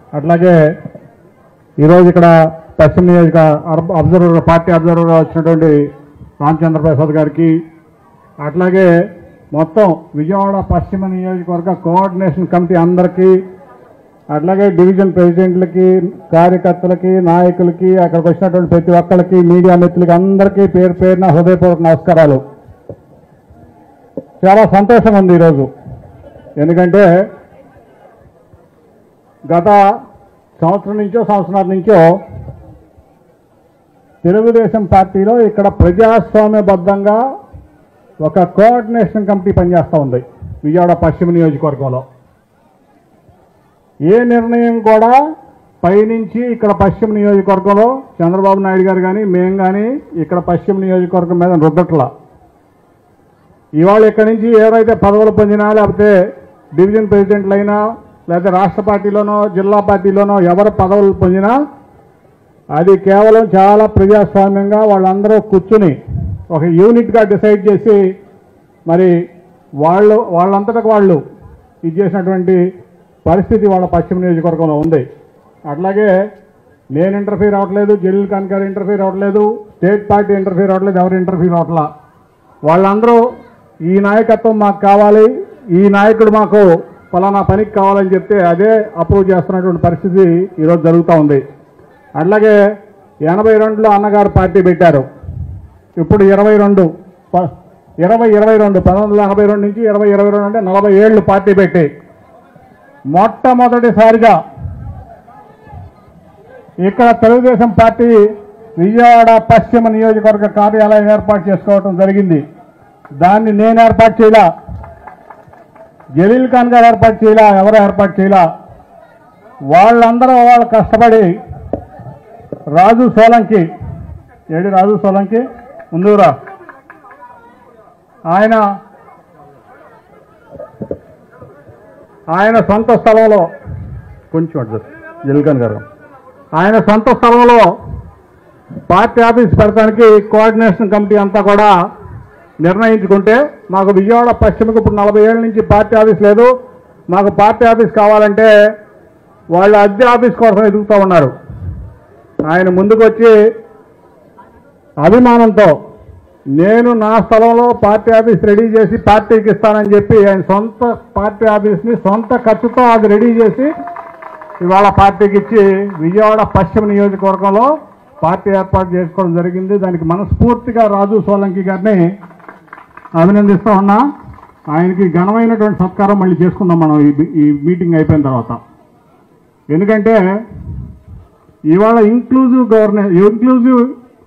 అట్లాగే ఈరోజు ఇక్కడ పశ్చిమ నియోజక అబ్జర్వర్ పార్టీ అబ్జర్వర్గా వచ్చినటువంటి రామచంద్ర ప్రసాద్ గారికి, అట్లాగే మొత్తం విజయవాడ పశ్చిమ నియోజకవర్గ కోఆర్డినేషన్ కమిటీ అందరికీ, అట్లాగే డివిజన్ ప్రెసిడెంట్లకి, కార్యకర్తలకి, నాయకులకి, అక్కడికి వచ్చినటువంటి ప్రతి ఒక్కరికి, మీడియా మిత్రులకి అందరికీ పేరు పేరున హృదయపూర్వక నమస్కారాలు. చాలా సంతోషంగా ఉంది ఈరోజు. ఎందుకంటే గత సంవత్సరాల నుంచో తెలుగుదేశం పార్టీలో ఇక్కడ ప్రజాస్వామ్యబద్ధంగా ఒక కోఆర్డినేషన్ కమిటీ పనిచేస్తూ ఉంది విజయవాడ పశ్చిమ నియోజకవర్గంలో. ఏ నిర్ణయం కూడా పైనుంచి ఇక్కడ పశ్చిమ నియోజకవర్గంలో చంద్రబాబు నాయుడు గారు కానీ మేము కానీ ఇక్కడ పశ్చిమ నియోజకవర్గం మీద రుద్దట్లా. ఇవాళ ఇక్కడి నుంచి ఎవరైతే పదవులు పొందినా, లేకపోతే డివిజన్ ప్రెసిడెంట్లైనా, లేకపోతే రాష్ట్ర పార్టీలోనో జిల్లా పార్టీలోనో ఎవరు పదవులు పొందినా అది కేవలం చాలా ప్రజాస్వామ్యంగా వాళ్ళందరూ కూర్చుని ఒక యూనిట్గా డిసైడ్ చేసి మరి వాళ్ళంతటా వాళ్ళు ఇది చేసినటువంటి పరిస్థితి వాళ్ళ పశ్చిమ నియోజకవర్గంలో ఉంది. అట్లాగే నేను ఇంటర్ఫీర్ అవ్వట్లేదు, జలీల్ ఖాన్ గారు ఇంటర్ఫీర్ అవ్వట్లేదు, స్టేట్ పార్టీ ఇంటర్ఫీర్ అవ్వట్లేదు, ఎవరు ఇంటర్ఫీర్ అవ్వట్లా. వాళ్ళందరూ ఈ నాయకత్వం మాకు కావాలి, ఈ నాయకుడు మాకు ఫలానా పనికి కావాలని చెప్తే అదే అప్రూవ్ చేస్తున్నటువంటి పరిస్థితి ఈరోజు జరుగుతూ ఉంది. అట్లాగే 82లో అన్నగారు పార్టీ పెట్టారు. ఇప్పుడు 1982 నుంచి 2022 అంటే 40 ఏళ్ళు పార్టీ పెట్టి మొట్టమొదటిసారిగా ఇక్కడ తెలుగుదేశం పార్టీ విజయవాడ పశ్చిమ నియోజకవర్గ కార్యాలయం ఏర్పాటు చేసుకోవడం జరిగింది. దాన్ని నేను ఏర్పాటు చేయలా, జలీల్ ఖాన్ గారు ఏర్పాటు చేయలా, ఎవరు ఏర్పాటు చేయలా. వాళ్ళందరూ వాళ్ళు కష్టపడి రాజు సోలంకి ముందురా ఆయన సొంత స్థలంలో కొంచెం అడ్జస్ట్ జలీల్ ఖాన్ గారు ఆయన సొంత స్థలంలో పార్టీ ఆఫీస్ పెడతానికి కోఆర్డినేషన్ కమిటీ అంతా కూడా నిర్ణయించుకుంటే, మాకు విజయవాడ పశ్చిమకు ఇప్పుడు 40 ఏళ్ళ నుంచి పార్టీ ఆఫీస్ లేదు, మాకు పార్టీ ఆఫీస్ కావాలంటే వాళ్ళు అద్దె ఆఫీస్ కోసం ఎదుగుతూ ఉన్నారు. ఆయన ముందుకు వచ్చి అభిమానంతో నేను నా స్థలంలో పార్టీ ఆఫీస్ రెడీ చేసి పార్టీకి ఇస్తానని చెప్పి ఆయన సొంత పార్టీ ఆఫీస్ని సొంత ఖర్చుతో అది రెడీ చేసి ఇవాళ పార్టీకి ఇచ్చి విజయవాడ పశ్చిమ నియోజకవర్గంలో పార్టీ ఏర్పాటు చేసుకోవడం జరిగింది. దానికి మనస్ఫూర్తిగా రాజు సోలంకి గారిని అభినందిస్తూ ఉన్నా. ఆయనకి ఘనమైనటువంటి సత్కారం మళ్ళీ చేసుకుందాం మనం ఈ మీటింగ్ అయిపోయిన తర్వాత. ఎందుకంటే ఇవాళ ఇంక్లూజివ్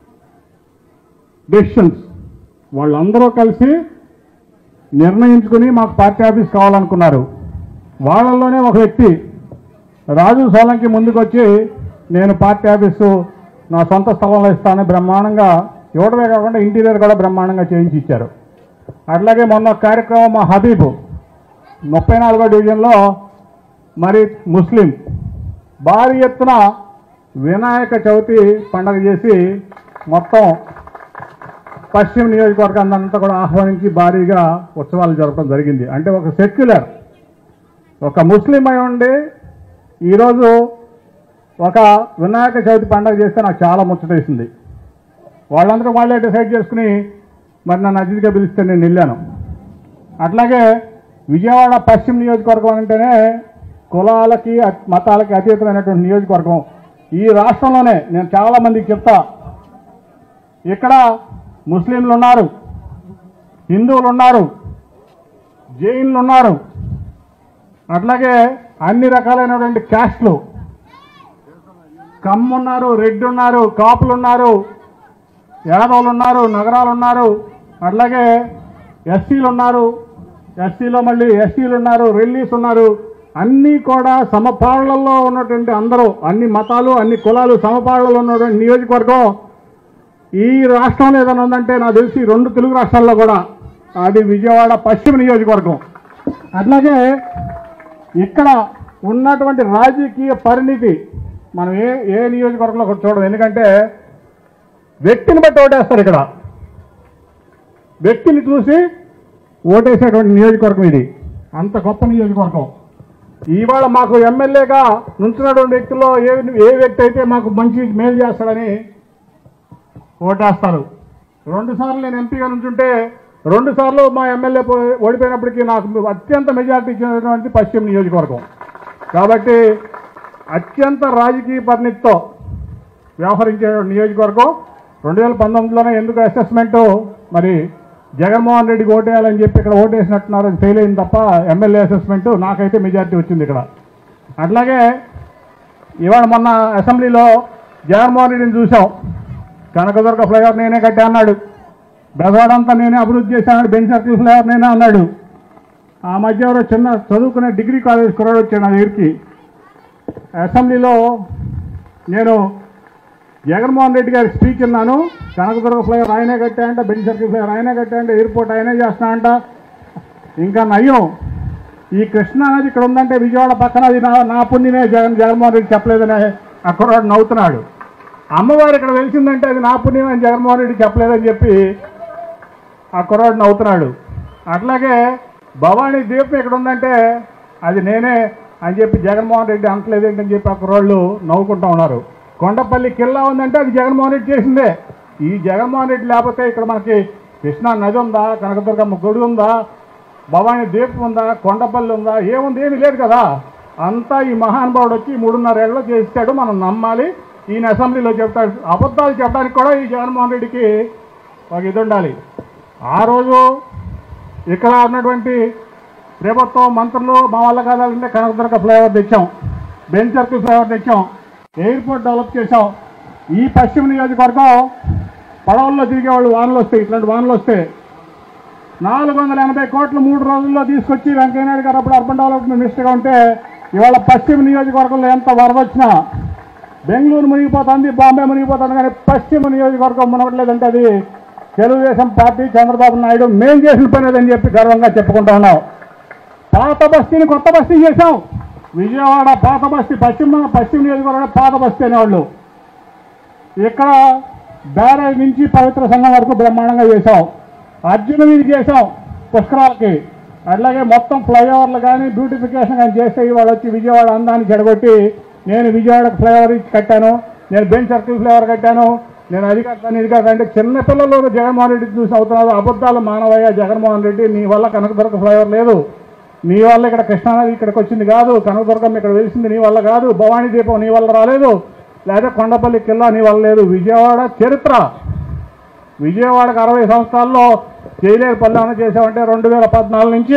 డెసిషన్స్ వాళ్ళందరూ కలిసి నిర్ణయించుకుని మాకు పార్టీ ఆఫీస్ కావాలనుకున్నారు. వాళ్ళల్లోనే ఒక వ్యక్తి రాజు సోలంకి ముందుకు వచ్చి నేను పార్టీ ఆఫీసు నా సొంత స్థలంలో ఇస్తానని బ్రహ్మాండంగా ఇవ్వడమే కాకుండా ఇంటీరియర్ కూడా బ్రహ్మాండంగా చేయించి ఇచ్చారు. అట్లాగే మొన్న కార్యక్రమం మా హబీబ్ 34వ డివిజన్లో మరి ముస్లిం భారీ ఎత్తున వినాయక చవితి పండుగ చేసి మొత్తం పశ్చిమ నియోజకవర్గాన్ని అంతా కూడా ఆహ్వానించి భారీగా ఉత్సవాలు జరపడం జరిగింది. అంటే ఒక సెక్యులర్ ఒక ముస్లిం అయి ఉండి ఈరోజు ఒక వినాయక చవితి పండుగ చేస్తే నాకు చాలా ముచ్చటేసింది. వాళ్ళందరూ వాళ్ళే డిసైడ్ చేసుకుని మరి నన్ను అతిథిగా పిలిస్తే నేను వెళ్ళాను. అట్లాగే విజయవాడ పశ్చిమ నియోజకవర్గం అంటేనే కులాలకి మతాలకి అతీతమైనటువంటి నియోజకవర్గం. ఈ రాష్ట్రంలోనే నేను చాలామందికి చెప్తా, ఇక్కడ ముస్లింలు ఉన్నారు, హిందువులు ఉన్నారు, జైన్లు ఉన్నారు, అట్లాగే అన్ని రకాలైనటువంటి క్యాస్ట్లు, కమ్ము ఉన్నారు, రెడ్డి ఉన్నారు, కాపులు ఉన్నారు, యాదవులు ఉన్నారు, నగరాలు ఉన్నారు, అట్లాగే ఎస్సీలు ఉన్నారు, ఎస్సీలో మళ్ళీ ఎస్సీలు ఉన్నారు, రెల్లీస్ ఉన్నారు. అన్నీ కూడా సమపాళ్లలో ఉన్నటువంటి అందరూ అన్ని మతాలు అన్ని కులాలు సమపాళ్లలో ఉన్నటువంటి నియోజకవర్గం ఈ రాష్ట్రంలో ఏదైనా ఉందంటే నాకు తెలిసి 2 తెలుగు రాష్ట్రాల్లో కూడా అది విజయవాడ పశ్చిమ నియోజకవర్గం. అట్లాగే ఇక్కడ ఉన్నటువంటి రాజకీయ పరిణితి మనం ఏ నియోజకవర్గంలో కూడా చూడడం. ఎందుకంటే వ్యక్తిని బట్టి ఓటేస్తారు. ఇక్కడ వ్యక్తిని చూసి ఓటేసేటువంటి నియోజకవర్గం ఇది. అంత గొప్ప నియోజకవర్గం. ఇవాళ మాకు ఎమ్మెల్యేగా నుంచున్నటువంటి వ్యక్తుల్లో ఏ వ్యక్తి అయితే మాకు మంచి మేలు చేస్తాడని ఓటేస్తారు. 2 సార్లు నేను ఎంపీగా నుంచుంటే 2 సార్లు మా ఎమ్మెల్యే ఓడిపోయినప్పటికీ నాకు అత్యంత మెజార్టీ ఇచ్చినటువంటి పశ్చిమ నియోజకవర్గం. కాబట్టి అత్యంత రాజకీయ పరిణితితో వ్యవహరించే నియోజకవర్గం. 2019లోనే ఎందుకు అసెస్మెంట్ మరి జగన్మోహన్ రెడ్డికి ఓటేయాలని చెప్పి ఇక్కడ ఓటేసినట్టున్నారు, అది ఫెయిల్ అయింది తప్ప ఎమ్మెల్యే అసెస్మెంట్ నాకైతే మెజార్టీ వచ్చింది ఇక్కడ. అట్లాగే ఇవాళ మొన్న అసెంబ్లీలో జగన్మోహన్ రెడ్డిని చూసాం. కనకదుర్గ ఫ్లైఓవర్ నేనే కట్టా అన్నాడు, బెజవాడంతా నేనే అభివృద్ధి చేశాను, బెంచ్ సర్కిల్ ఫ్లైఓవర్ నేనే అన్నాడు. ఆ మధ్య ఎవరో చిన్న చదువుకునే డిగ్రీ కాలేజ్ కుర్రాడు వచ్చాడు నా దగ్గరికి. అసెంబ్లీలో నేను జగన్మోహన్ రెడ్డి గారి స్పీచ్ విన్నాను. కనకదుర్గ ఫ్లైఓవర్ ఆయనే కట్టాయంట, బెంచ్ సర్కిల్ ఫ్లైఓవర్ ఆయనే కట్టాయంట, ఎయిర్పోర్ట్ ఆయనే చేస్తానంట. ఇంకా నయ్యం, ఈ కృష్ణా నది ఇక్కడ ఉందంటే విజయవాడ పక్కన అది నా పుణ్యమే జగన్మోహన్ రెడ్డి చెప్పలేదని ఆ కుర్రాడు నవ్వుతున్నాడు. అమ్మవారు ఇక్కడ వెలిసిందంటే అది నా పుణ్యం అని జగన్మోహన్ రెడ్డి చెప్పలేదని చెప్పి ఆ కుర్రాడు నవ్వుతున్నాడు. అట్లాగే భవానీ దీపం ఇక్కడ ఉందంటే అది నేనే అని చెప్పి జగన్మోహన్ రెడ్డి అనట్లేదేంటని చెప్పి ఆ కుర్రాళ్ళు నవ్వుకుంటూ ఉన్నారు. కొండపల్లి కిల్లా ఉందంటే అది జగన్మోహన్ రెడ్డి చేసిందే. ఈ జగన్మోహన్ రెడ్డి లేకపోతే ఇక్కడ మనకి కృష్ణా నది ఉందా, కనకదుర్గమ్మ గుడి ఉందా, భవానీ దీపం ఉందా, కొండపల్లి ఉందా, ఏముంది? ఏమీ లేదు కదా. అంతా ఈ మహానుభావుడు వచ్చి 3.5 ఏళ్ళలో చేస్తాడు, మనం నమ్మాలి. ఈయన అసెంబ్లీలో చెప్తాడు. అబద్ధాలు చెప్పడానికి కూడా ఈ జగన్మోహన్ రెడ్డికి ఒక ఇది ఉండాలి. ఆ రోజు ఇక్కడ ఉన్నటువంటి ప్రభుత్వం మంత్రులు మా వల్ల కాదంటే కనకదుర్గ ఫ్లైఓవర్ తెచ్చాం, బెంచ్ సర్కిల్ ఫ్లైఓవర్ తెచ్చాం, ఎయిర్పోర్ట్ డెవలప్ చేసాం. ఈ పశ్చిమ నియోజకవర్గం పడవల్లో తిరిగేవాళ్ళు వానలు వస్తాయి, ఇట్లాంటి వానలు వస్తే 480 కోట్లు 3 రోజుల్లో తీసుకొచ్చి వెంకయ్యనాయుడు గారు అప్పుడు అర్బన్ డెవలప్మెంట్ మినిస్టర్గా ఉంటే ఇవాళ పశ్చిమ నియోజకవర్గంలో ఎంత వరద వచ్చినా బెంగళూరు మునిగిపోతుంది, బాంబే మునిగిపోతుంది, కానీ పశ్చిమ నియోజకవర్గం మునగట్లేదంటే అది తెలుగుదేశం పార్టీ చంద్రబాబు నాయుడు మేం చేసిన పని అని చెప్పి గర్వంగా చెప్పుకుంటా ఉన్నాం. పాత బస్తీని కొత్త బస్తీ చేశాం. విజయవాడ పాత బస్తీ, పశ్చిమ నియోజకవర్గం పాత బస్తీ అనేవాళ్ళు. ఇక్కడ బ్యారేజ్ నుంచి పవిత్ర సంఘం వరకు బ్రహ్మాండంగా చేశాం. అర్జున వీధి చేశాం పుష్కరాలకి. అట్లాగే మొత్తం ఫ్లైఓవర్లు కానీ బ్యూటిఫికేషన్ కానీ చేస్తే ఇవాళ వచ్చి విజయవాడ అందాన్ని చెడగొట్టి నేను విజయవాడకు ఫ్లైఓవర్ కట్టాను, నేను బెంచ్ సర్కిల్ ఫ్లైఓవర్ కట్టాను, నేను అది కట్టాను ఇది కట్టాను. చిన్నపిల్లలు జగన్మోహన్ రెడ్డి చూసి అవుతున్నారు. అబద్ధాలు మానవయ్య జగన్మోహన్ రెడ్డి, నీ వల్ల కనకదుర్గ ఫ్లైఓవర్ లేదు, నీ వల్ల ఇక్కడ కృష్ణానది ఇక్కడికి వచ్చింది కాదు, కనకదుర్గం ఇక్కడ వెలిసింది నీ వల్ల కాదు, భవానీ దీపం నీ వల్ల రాలేదు, లేదా కొండపల్లి కిల్లా నీ వల్ల లేదు. విజయవాడ చరిత్ర, విజయవాడకు 60 సంవత్సరాల్లో చేయలేని పనులు ఏమైనా చేసామంటే 2014 నుంచి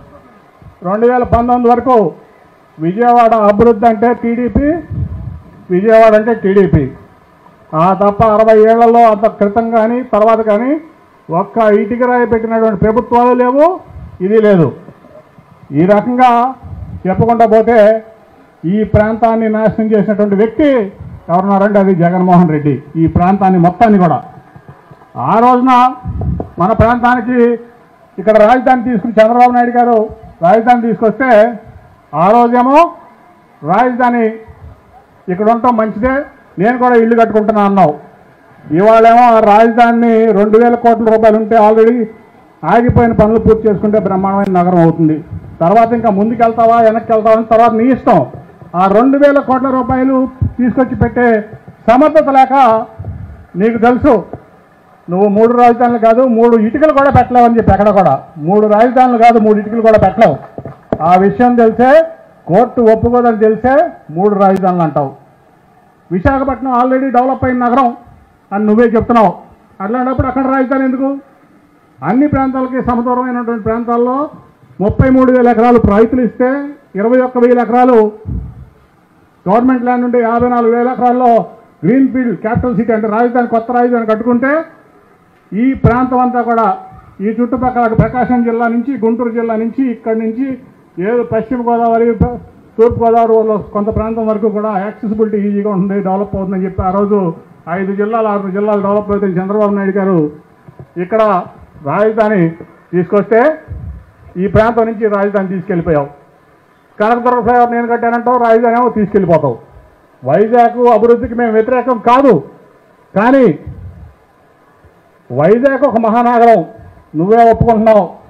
2019 వరకు విజయవాడ అభివృద్ధి అంటే టీడీపీ, విజయవాడ అంటే టీడీపీ. ఆ తప్ప 60 ఏళ్లలో అంత క్రితం కానీ తర్వాత కానీ ఒక్క ఇటుక రాయి పెట్టినటువంటి ప్రభుత్వాలు లేవు, ఇది లేదు. ఈ రకంగా చెప్పుకుంటా పోతే ఈ ప్రాంతాన్ని నాశనం చేసినటువంటి వ్యక్తి ఎవరున్నారంటే అది జగన్మోహన్ రెడ్డి. ఈ ప్రాంతాన్ని మొత్తాన్ని కూడా ఆ రోజున మన ప్రాంతానికి ఇక్కడ రాజధాని తీసుకుని చంద్రబాబు నాయుడు గారు రాజధాని తీసుకొస్తే ఆ రోజేమో రాజధాని ఇక్కడ ఉండటం మంచిదే, నేను కూడా ఇల్లు కట్టుకుంటున్నా అన్నావు. ఇవాళేమో ఆ రాజధానిని 2000 కోట్ల రూపాయలు ఉంటే ఆల్రెడీ ఆగిపోయిన పనులు పూర్తి చేసుకుంటే బ్రహ్మాండమైన నగరం అవుతుంది. తర్వాత ఇంకా ముందుకు వెళ్తావా వెనక్కి వెళ్తావా అని తర్వాత నీ ఇష్టం. ఆ 2000 కోట్ల రూపాయలు తీసుకొచ్చి పెట్టే సమర్థత లేక నీకు తెలుసు నువ్వు 3 రాజధానులు కాదు 3 ఇటుకలు కూడా పెట్టలేవు అని చెప్పి ఎక్కడ కూడా 3 రాజధానులు కాదు 3 ఇటుకలు కూడా పెట్టలేవు. ఆ విషయం తెలిసే కోర్టు ఒప్పుకోదని తెలిసే 3 రాజధానులు అంటావు. విశాఖపట్నం ఆల్రెడీ డెవలప్ అయిన నగరం అని నువ్వే చెప్తున్నావు. అట్లాంటప్పుడు అక్కడ రాజధాని ఎందుకు? అన్ని ప్రాంతాలకి సమదూరమైనటువంటి ప్రాంతాల్లో 33,000 ఎకరాలు రైతులు ఇస్తే 21,000 ఎకరాలు గవర్నమెంట్ ల్యాండ్ ఉంటే 54,000 ఎకరాల్లో గ్రీన్ ఫీల్డ్ క్యాపిటల్ సిటీ అంటే రాజధాని కొత్త రాజధాని కట్టుకుంటే ఈ ప్రాంతం అంతా కూడా ఈ చుట్టుపక్కల ప్రకాశం జిల్లా నుంచి గుంటూరు జిల్లా నుంచి ఇక్కడి నుంచి ఏదో పశ్చిమ గోదావరి తూర్పుగోదావరిలో కొంత ప్రాంతం వరకు కూడా యాక్సెసిబిలిటీ ఈజీగా ఉంటుంది, డెవలప్ అవుతుందని చెప్పి ఆ రోజు 5 జిల్లాలు 6 జిల్లాలు డెవలప్ అవుతాయి చంద్రబాబు నాయుడు గారు ఇక్కడ రాజధాని తీసుకొస్తే ఈ ప్రాంతం నుంచి రాజధాని తీసుకెళ్ళిపోయావు. కనకదుర్గ ఫ్లైఓవర్ నేను కట్టానంటావు, రాజధాని ఏమో తీసుకెళ్ళిపోతావు. వైజాగ్ అభివృద్ధికి మేము వ్యతిరేకం కాదు, కానీ వైజాగ్ ఒక మహానగరం నువ్వే ఒప్పుకుంటున్నావు.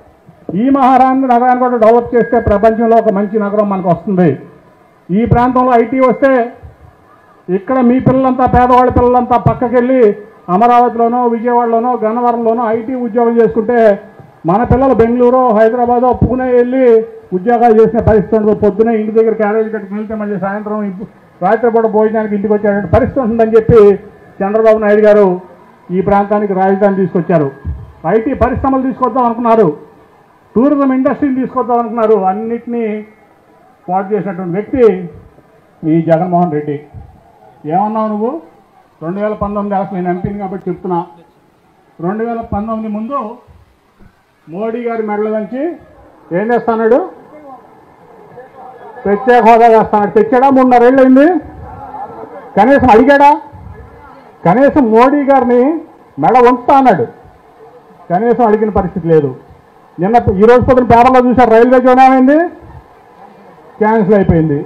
ఈ మహారాణి నగరాన్ని కూడా డెవలప్ చేస్తే ప్రపంచంలో ఒక మంచి నగరం మనకు వస్తుంది. ఈ ప్రాంతంలో ఐటీ వస్తే ఇక్కడ మీ పిల్లలంతా పేదవాళ్ళ పిల్లలంతా పక్కకెళ్ళి అమరావతిలోనో విజయవాడలోనో గన్నవరంలోనో ఐటీ ఉద్యోగం చేసుకుంటే మన పిల్లలు బెంగళూరు హైదరాబాదో పూణే వెళ్ళి ఉద్యోగాలు చేసిన పరిస్థితి ఉంటుంది. పొద్దునే ఇంటి దగ్గర క్యారేజ్ కట్టుకుని వెళ్తే మళ్ళీ సాయంత్రం రాత్రిపూట భోజనానికి ఇంటికి వచ్చేటువంటి పరిస్థితి ఉంటుందని చెప్పి చంద్రబాబు నాయుడు గారు ఈ ప్రాంతానికి రాజధాని తీసుకొచ్చారు. ఐటీ పరిశ్రమలు తీసుకొద్దాం అనుకున్నారు, టూరిజం ఇండస్ట్రీని తీసుకొద్దాం అనుకున్నారు. అన్నిటినీ పాటు చేసినటువంటి వ్యక్తి ఈ జగన్మోహన్ రెడ్డి. ఏమన్నావు నువ్వు? 2019 అసలు నేను ఎంపీని కాబట్టి చెప్తున్నా. 2019 ముందు మోడీ గారి మెడల నుంచి ఏం చేస్తాడు? ప్రత్యేక హోదా చేస్తాడు. తెచ్చాడా? 3.5 ఏళ్ళు అయింది. కనీసం అడిగాడా? కనీసం మోడీ గారిని మెడ వంచుతా అన్నాడు, కనీసం అడిగిన పరిస్థితి లేదు. ఈరోజు పొద్దున పేపర్లో చూశారు, రైల్వే జోన్ ఏమైంది? క్యాన్సిల్ అయిపోయింది.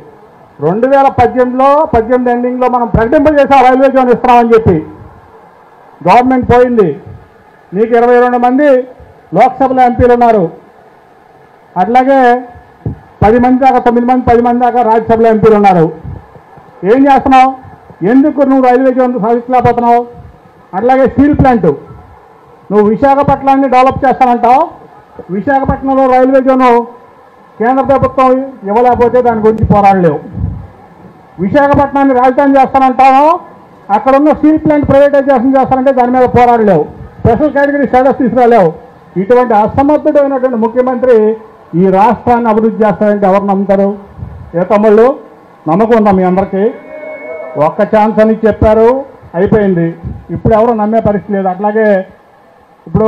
2018 ఎండింగ్లో మనం ప్రకటింపజేసాం రైల్వే జోన్ ఇస్తామని చెప్పి. గవర్నమెంట్ పోయింది. నీకు 22 మంది లోక్సభలో ఎంపీలు ఉన్నారు, అట్లాగే 10 మంది దాకా 9 మంది 10 మంది దాకా రాజ్యసభలో ఎంపీలు ఉన్నారు. ఏం చేస్తున్నావు? ఎందుకు నువ్వు రైల్వే జోన్ సాధించలేకపోతున్నావు? అట్లాగే స్టీల్ ప్లాంట్ నువ్వు విశాఖపట్నాన్ని డెవలప్ చేస్తానంటావు. విశాఖపట్నంలో రైల్వే జోను కేంద్ర ప్రభుత్వం ఇవ్వలేకపోతే దాని గురించి పోరాడలేవు. విశాఖపట్నాన్ని రాజధాని చేస్తానంటావు, అక్కడ ఉన్న స్టీల్ ప్లాంట్ ప్రైవేటైజేషన్ చేస్తానంటే దాని మీద పోరాడలేవు. స్పెషల్ కేటగిరీ స్టేటస్ తీసుకురాలేవు. ఇటువంటి అసమర్థుడైనటువంటి ముఖ్యమంత్రి ఈ రాష్ట్రాన్ని అభివృద్ధి చేస్తారంటే ఎవరు నమ్ముతారు? ఏ తమ్ముళ్ళు నమ్మకం ఉందా మీ అందరికీ? ఒక్క ఛాన్స్ అని చెప్పారు, అయిపోయింది. ఇప్పుడు ఎవరు నమ్మే పరిస్థితి లేదు. అట్లాగే ఇప్పుడు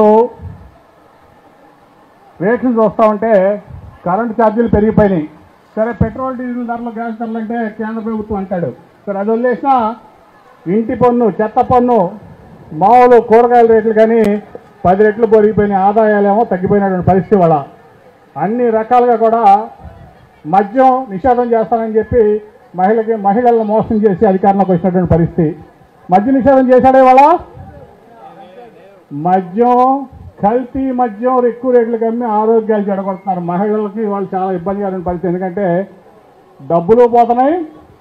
రేట్లు చూస్తూ ఉంటే కరెంటు ఛార్జీలు పెరిగిపోయినాయి. సరే, పెట్రోల్ డీజిల్ ధరలు గ్యాస్ ధరలు అంటే కేంద్ర ప్రభుత్వం అంటాడు. సరే, అది వదిలేసిన ఇంటి పన్ను చెత్త పన్ను మామూలు కూరగాయల రేట్లు కానీ 10 రెట్లు పెరిగిపోయినాయి. ఆదాయాలేమో తగ్గిపోయినటువంటి పరిస్థితి వల్ల అన్ని రకాలుగా కూడా మద్యం నిషేధం చేస్తానని చెప్పి మహిళలను మోసం చేసి అధికారంలోకి వచ్చినటువంటి పరిస్థితి. మద్య నిషేధం చేశాడే వాళ్ళ మద్యం కల్తీ మద్యం ఎక్కువ రేట్లకు అమ్మి ఆరోగ్యాలు చెడగొడుతున్నారు. మహిళలకి వాళ్ళు చాలా ఇబ్బందికరమైన పరిస్థితి. ఎందుకంటే డబ్బులు పోతున్నాయి,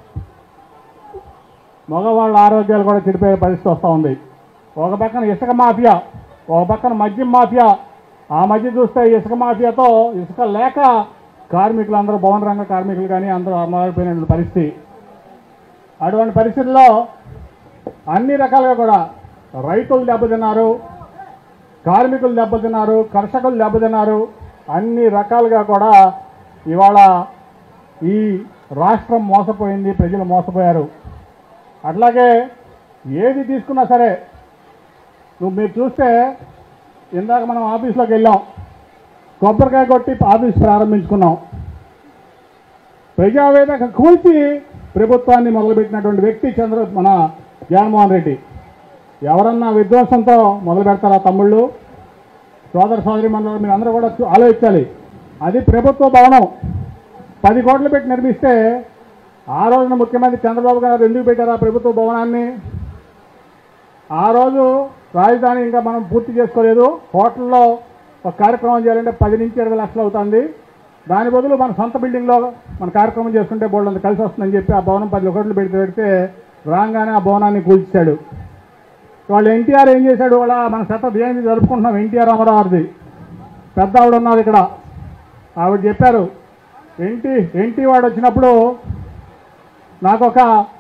మగవాళ్ళ ఆరోగ్యాలు కూడా చెడిపోయే పరిస్థితి వస్తూ ఉంది. ఒక పక్కన ఇసుక మాఫియా, ఒక పక్కన మద్యం మాఫియా. ఆ మధ్య చూస్తే ఇసుక మాఫియాతో ఇసుక లేక కార్మికులు అందరూ భవన రంగ కార్మికులు కానీ అందరూ అమరైపోయిన పరిస్థితి. అటువంటి పరిస్థితుల్లో అన్ని రకాలుగా కూడా రైతులు దెబ్బతిన్నారు, కార్మికులు దెబ్బతిన్నారు, కర్షకులు దెబ్బతిన్నారు. అన్ని రకాలుగా కూడా ఇవాళ ఈ రాష్ట్రం మోసపోయింది, ప్రజలు మోసపోయారు. అట్లాగే ఏది తీసుకున్నా సరే మీరు చూస్తే ఇందాక మనం ఆఫీస్లోకి వెళ్ళాం, కొబ్బరికాయ కొట్టి ఆఫీస్ ప్రారంభించుకున్నాం. ప్రజావేదిక కూల్చి ప్రభుత్వాన్ని మొదలుపెట్టినటువంటి వ్యక్తి మన జగన్మోహన్ రెడ్డి. ఎవరన్నా విధ్వంసంతో మొదలు పెడతారా తమ్ముళ్ళు, సోదర సోదరి మండలం? మీరు అందరూ కూడా ఆలోచించాలి. అది ప్రభుత్వ భవనం 10 కోట్లు పెట్టి నిర్మిస్తే ఆ రోజున ముఖ్యమంత్రి చంద్రబాబు గారు ఎందుకు పెట్టారా ప్రభుత్వ భవనాన్ని? ఆ రోజు రాజధాని ఇంకా మనం పూర్తి చేసుకోలేదు. హోటల్లో ఒక కార్యక్రమం చేయాలంటే 10 నుంచి 20 లక్షలు అవుతుంది. దాని బదులు మన సొంత బిల్డింగ్లో మన కార్యక్రమం చేసుకుంటే బోర్డు అంత కలిసి వస్తుందని చెప్పి ఆ భవనం 10 కోట్లు పెడితే రాగానే ఆ భవనాన్ని కూల్చాడు. వాళ్ళు ఎన్టీఆర్ ఏం చేశాడు? వాళ్ళ మన శత జయంతి జరుపుకుంటున్నాం, ఎన్టీఆర్ రామారావుది. పెద్ద ఆవిడ ఉన్నారు ఇక్కడ, ఆవిడ చెప్పారు, ఎన్టీ వాడు వచ్చినప్పుడు నాకు ఒక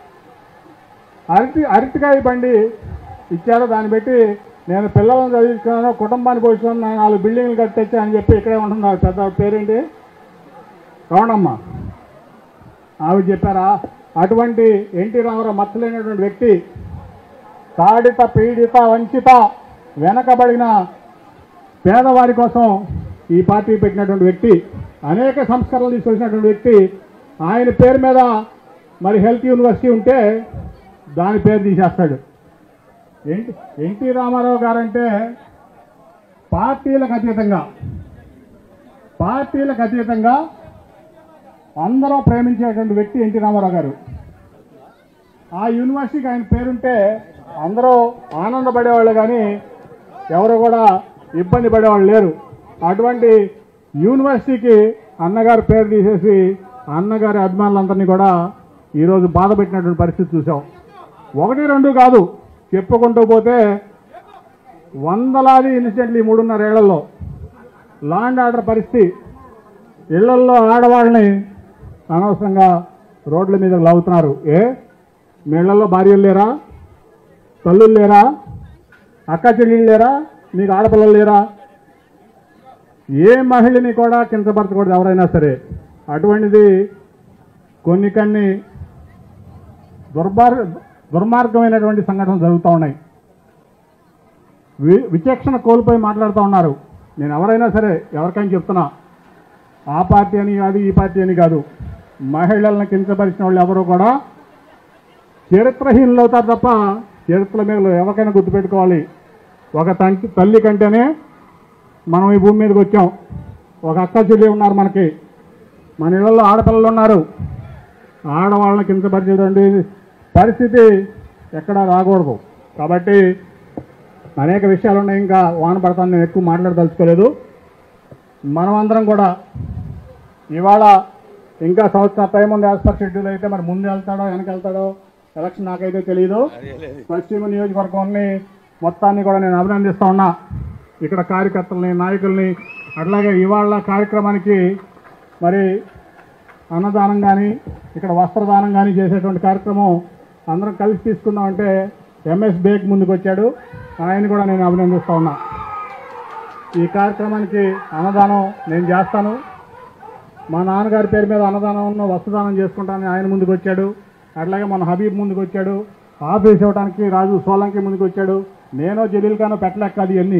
అరటికాయ బండి ఇచ్చారు, దాన్ని పెట్టి నేను పిల్లలను చదివించుకున్నాను, కుటుంబాన్ని పోషిస్తున్నాను, 4 బిల్డింగ్లు కట్టొచ్చా అని చెప్పి ఇక్కడే ఉంటున్నారు. పెద్ద పేరేంటి? రౌండమ్మ. ఆవిడ చెప్పారా? అటువంటి ఎన్టీ రామారావు మచ్చలేనటువంటి వ్యక్తి, తాడిత పీడిత వంచిత వెనకబడిన పేదవారి కోసం ఈ పార్టీ పెట్టినటువంటి వ్యక్తి, అనేక సంస్కరణలు తీసుకొచ్చినటువంటి వ్యక్తి. ఆయన పేరు మీద మరి హెల్త్ యూనివర్సిటీ ఉంటే దాని పేరు తీసేస్తాడు. ఎన్టీ రామారావు గారంటే పార్టీలకు అతీతంగా అందరూ ప్రేమించేటువంటి వ్యక్తి ఎన్టీ రామారావు గారు. ఆ యూనివర్సిటీకి ఆయన పేరుంటే అందరూ ఆనందపడేవాళ్ళు కానీ ఎవరు కూడా ఇబ్బంది పడేవాళ్ళు లేరు. అటువంటి యూనివర్సిటీకి అన్నగారి పేరు తీసేసి అన్నగారి అభిమానులందరినీ కూడా ఈరోజు బాధ పెట్టినటువంటి పరిస్థితి చూసాం. 1, 2 కాదు, చెప్పుకుంటూ పోతే వందలాది ఇన్సిడెంట్లు ఈ 3.5 ఏళ్లలో. లా అండ్ ఆర్డర్ పరిస్థితి, ఇళ్లల్లో ఆడవాళ్ళని అనవసరంగా రోడ్ల మీద లాగుతున్నారు. మీ ఇళ్లలో భార్యలు లేరా, తల్లులు లేరా, అక్క చెల్లెళ్ళు లేరా, మీకు ఆడపిల్లలు లేరా? ఏ మహిళని కూడా కించపరచకూడదు ఎవరైనా సరే. అటువంటిది కొన్ని దుర్మార్గమైనటువంటి సంఘటనలు జరుగుతూ ఉన్నాయి. విచక్షణ కోల్పోయి మాట్లాడుతూ ఉన్నారు. నేను ఎవరైనా సరే ఎవరికైనా చెప్తున్నా, ఆ పార్టీ అని కాదు, ఈ పార్టీ అని కాదు, మహిళలను కించపరిచిన వాళ్ళు ఎవరు కూడా చరిత్రహీనులు అవుతారు తప్ప చరిత్ర మీద ఎవరికైనా గుర్తుపెట్టుకోవాలి. ఒక తల్లి కంటేనే మనం ఈ భూమి మీదకి వచ్చాం. ఒక అక్క చెల్లి ఉన్నారు మనకి, మన ఇళ్లలో ఆడపిల్లలు ఉన్నారు. ఆడవాళ్ళని కించపరిచేటువంటి పరిస్థితి ఎక్కడా రాకూడదు. కాబట్టి అనేక విషయాలు ఉన్నాయి, ఇంకా వాన పడతాను, నేను ఎక్కువ మాట్లాడదలుచుకోలేదు. మనమందరం కూడా ఇవాళ ఇంకా సంవత్సరం టైం ఉంది. యాజ్ పర్ షెడ్యూల్ అయితే మరి ముందు వెళ్తాడో వెనక వెళ్తాడో ఎలక్షన్ నాకైతే తెలియదు. పశ్చిమ నియోజకవర్గాన్ని మొత్తాన్ని కూడా నేను అభినందిస్తా ఉన్నా. ఇక్కడ కార్యకర్తల్ని, నాయకుల్ని, అట్లాగే ఇవాళ కార్యక్రమానికి మరి అన్నదానం కానీ ఇక్కడ వస్త్రదానం కానీ చేసేటువంటి కార్యక్రమం అందరం కలిసి తీసుకుందామంటే ఎంఎస్ బేక్ ముందుకు వచ్చాడు. ఆయన కూడా నేను అభినందిస్తా ఉన్నా. ఈ కార్యక్రమానికి అన్నదానం నేను చేస్తాను, మా నాన్నగారి పేరు మీద అన్నదానం వస్త్రదానం చేసుకుంటానని ఆయన ముందుకు వచ్చాడు. అట్లాగే మన హబీబ్ ముందుకు వచ్చాడు. ఆఫీస్ ఇవ్వడానికి రాజు సోలంకి ముందుకు వచ్చాడు. నేను జలీల్ ఖాన్ పెట్టలేక కాదు, ఇవన్నీ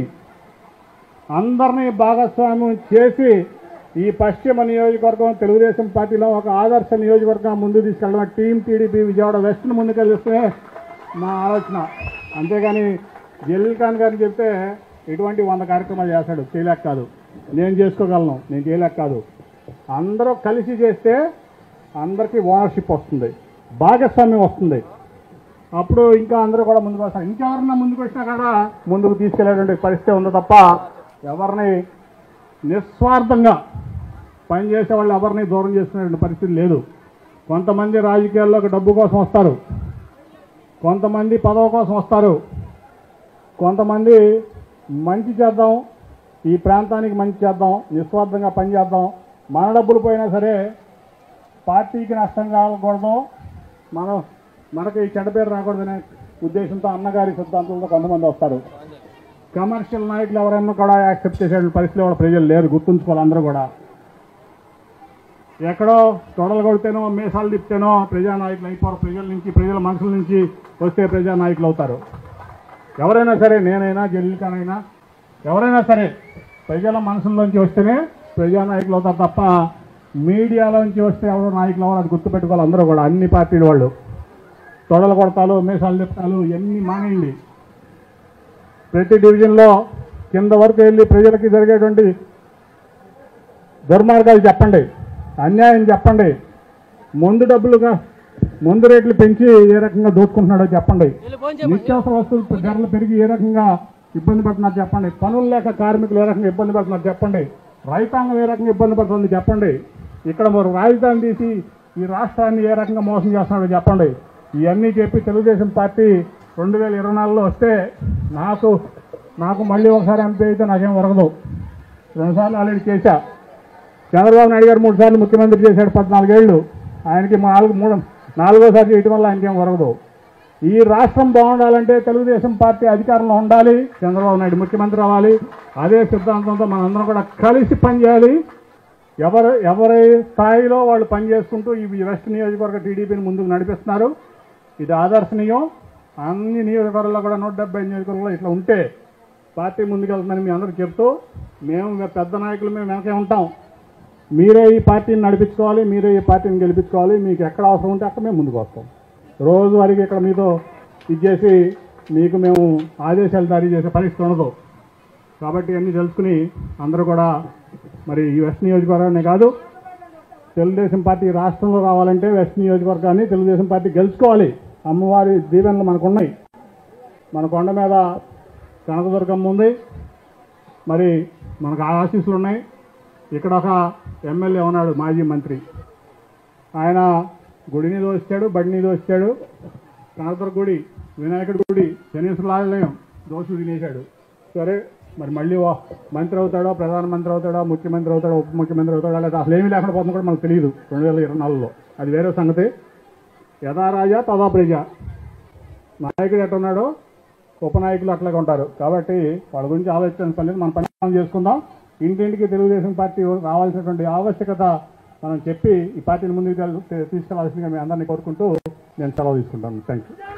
అందరినీ భాగస్వామ్యం చేసి ఈ పశ్చిమ నియోజకవర్గం తెలుగుదేశం పార్టీలో ఒక ఆదర్శ నియోజకవర్గం ముందుకు తీసుకెళ్ళడం టీం టీడీపీ విజయవాడ వెస్ట్ను ముందుకెళ్ళిస్తే నా ఆలోచన. అంతేగాని జలీల్ ఖాన్ గారిని చెప్తే ఇటువంటి 100 కార్యక్రమాలు చేశాడు, చేయలేక కాదు. నేను చేసుకోగలను, నేను చేయలేక కాదు. అందరూ కలిసి చేస్తే అందరికీ ఓనర్షిప్ వస్తుంది, భాగస్వామ్యం వస్తుంది. అప్పుడు ఇంకా అందరూ కూడా ముందుకు వస్తారు. ఇంకెవరన్నా ముందుకు వచ్చినా కూడా ముందుకు తీసుకెళ్లేటువంటి పరిస్థితి ఉంది తప్ప ఎవరిని నిస్వార్థంగా పనిచేసే వాళ్ళు ఎవరిని దూరం చేసుకునే పరిస్థితి లేదు. కొంతమంది రాజకీయాల్లోకి డబ్బు కోసం వస్తారు, కొంతమంది పదవి కోసం వస్తారు, కొంతమంది మంచి చేద్దాం, ఈ ప్రాంతానికి మంచి చేద్దాం, నిస్వార్థంగా పనిచేద్దాం, మన డబ్బులు పోయినా సరే పార్టీకి నష్టం కాకూడదు, మనకి చెడ్డ పేరు రాకూడదనే ఉద్దేశంతో అన్నగారి సిద్ధాంతంతో కొంతమంది వస్తారు. కమర్షియల్ నాయకులు ఎవరైనా కూడా యాక్సెప్ట్ చేసే పరిస్థితిలో కూడా ప్రజలు లేరు, గుర్తుంచుకోవాలి. అందరూ కూడా ఎక్కడో తొడలు కొడితేనో మీసాలు తిప్పితేనో ప్రజానాయకులు అయిపోరు. ప్రజల నుంచి, ప్రజల మనసుల నుంచి వస్తే ప్రజానాయకులు అవుతారు. ఎవరైనా సరే, నేనైనా జలీల్ ఖాన్ అయినా ఎవరైనా సరే ప్రజల మనసుల్లోంచి వస్తేనే ప్రజానాయకులు అవుతారు తప్ప మీడియాలోంచి వస్తే ఎవరో నాయకులు ఎవరు అది గుర్తుపెట్టుకోవాలి. అందరూ కూడా అన్ని పార్టీల వాళ్ళు తొడలు కొడతాలు, మీసాలు తిప్పాలు ఇవన్నీ మానేయండి. ప్రతి డివిజన్లో కింద వరకు వెళ్ళి ప్రజలకి జరిగేటువంటి దుర్మార్గాలు చెప్పండి, అన్యాయం చెప్పండి, ముందు రేట్లు పెంచి ఏ రకంగా దోచుకుంటున్నాడో చెప్పండి, నిత్యావసర వస్తువులు ధరలు పెరిగి ఏ రకంగా ఇబ్బంది పడుతున్నారు చెప్పండి, పనులు లేక కార్మికులు ఏ రకంగా ఇబ్బంది పడుతున్నారు చెప్పండి, రైతాంగం ఏ రకంగా ఇబ్బంది పడుతుంది చెప్పండి, ఇక్కడ మరి రాజధాని తీసి ఈ రాష్ట్రాన్ని ఏ రకంగా మోసం చేస్తున్నాడో చెప్పండి. ఇవన్నీ చెప్పి తెలుగుదేశం పార్టీ 2024లో వస్తే నాకు మళ్ళీ ఒకసారి ఎంపీ అయితే నాకేం వరగదు. 2 సార్లు ఆల్రెడీ చేశా. చంద్రబాబు నాయుడు గారు 3 సార్లు ముఖ్యమంత్రి చేశాడు 14 ఏళ్ళు. ఆయనకి 4వ సారి చేయటం వల్ల ఆయనకేం వరగదు. ఈ రాష్ట్రం బాగుండాలంటే తెలుగుదేశం పార్టీ అధికారంలో ఉండాలి, చంద్రబాబు నాయుడు ముఖ్యమంత్రి అవ్వాలి. అదే సిద్ధాంతంతో మనందరం కూడా కలిసి పనిచేయాలి. ఎవరి స్థాయిలో వాళ్ళు పనిచేసుకుంటూ ఈ వెస్ట్ నియోజకవర్గ టీడీపీని ముందుకు నడిపిస్తున్నారు. ఇది ఆదర్శనీయం. అన్ని నియోజకవర్గాల్లో కూడా 170 నియోజకవర్గాల్లో ఇట్లా ఉంటే పార్టీ ముందుకెళ్తుందని మీ అందరూ చెప్తూ, మేము పెద్ద నాయకులు మేము వెనకే ఉంటాం. మీరే ఈ పార్టీని నడిపించుకోవాలి, మీరే ఈ పార్టీని గెలిపించుకోవాలి. మీకు ఎక్కడ అవసరం ఉంటే అక్కడ మేము ముందుకు వస్తాం. రోజువారీగా ఇక్కడ మీతో ఇచ్చేసి మీకు మేము ఆదేశాలు జారీ చేసే పరిస్థితి ఉండదు. కాబట్టి అన్నీ తెలుసుకుని అందరూ కూడా మరి ఈ వెస్ట్ నియోజకవర్గాన్ని కాదు, తెలుగుదేశం పార్టీ రాష్ట్రంలో రావాలంటే వెస్ట్ నియోజకవర్గాన్ని తెలుగుదేశం పార్టీ గెలుచుకోవాలి. అమ్మవారి దీవెనలు మనకున్నాయి. మన కొండ మీద కనకదుర్గమ్మ ఉంది, మరి మనకు ఆశీస్సులు ఉన్నాయి. ఇక్కడ ఒక ఎమ్మెల్యే ఉన్నాడు, మాజీ మంత్రి. ఆయన గుడిని దోస్తాడు, బడిని దోస్తాడు, కనకదుర్గ గుడి, వినాయకుడి గుడి, శనీశ్వరాలయం దోషుడు తినేశాడు. సరే, మరి మళ్ళీ మంత్రి అవుతాడో, ప్రధానమంత్రి అవుతాడో, ముఖ్యమంత్రి అవుతాడో, ఉప ముఖ్యమంత్రి అవుతాడో, లేదా అసలు ఏమీ లేకుండా పోతుందో కూడా మనకు తెలియదు 2024లో. అది వేరే సంగతి. యథా రాజా తదా ప్రజ. నాయకుడు ఎట్టున్నాడో ఉపనాయకులు అట్లాగే ఉంటారు. కాబట్టి వాళ్ళ గురించి ఆలోచించాల్సిన పని లేదు. మన పని మనం చేసుకుందాం. ఇంటింటికి తెలుగుదేశం పార్టీ రావాల్సినటువంటి ఆవశ్యకత మనం చెప్పి ఈ పార్టీని ముందుకు తీసుకెళ్లాల్సిందిగా మీ అందరినీ కోరుకుంటూ నేను సెలవు తీసుకుంటాను. Thank you.